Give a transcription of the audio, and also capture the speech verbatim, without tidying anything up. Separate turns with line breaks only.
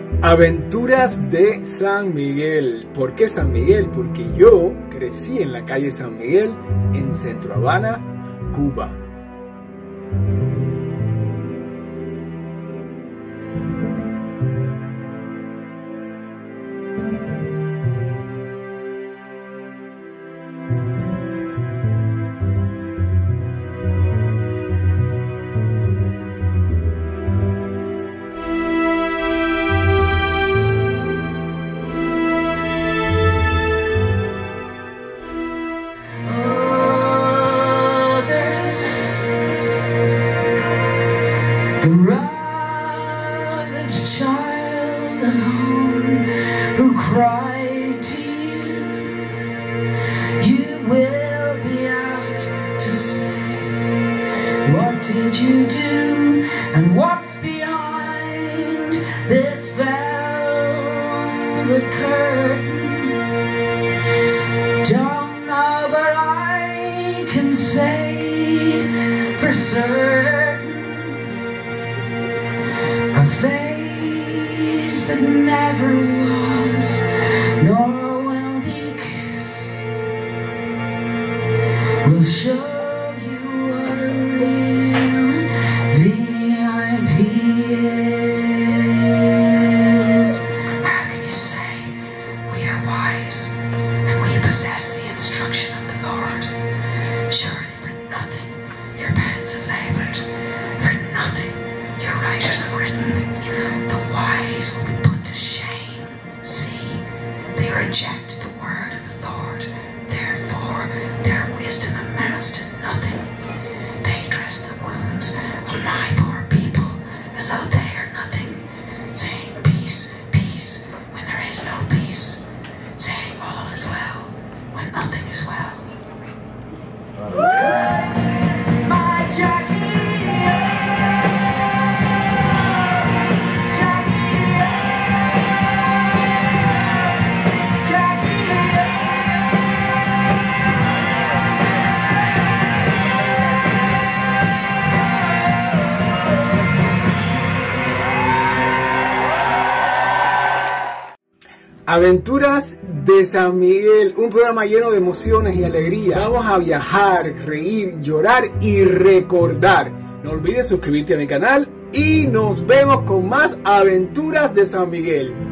Aventuras de San Miguel. ¿Por qué San Miguel? Porque yo crecí en la calle San Miguel, en Centro Habana, Cuba.
Did you do, and what's behind this velvet curtain? Don't know, but I can say for certain, a face that never was nor will be kissed will show reject the word of the Lord, therefore their wisdom amounts to nothing. They dress the wounds of my poor people as though they are nothing, saying peace, peace, when there is no peace, saying all is well, when nothing is well. My Jackie.
Aventuras de San Miguel, un programa lleno de emociones y alegría. Vamos a viajar, reír, llorar y recordar. No olvides suscribirte a mi canal y nos vemos con más Aventuras de San Miguel.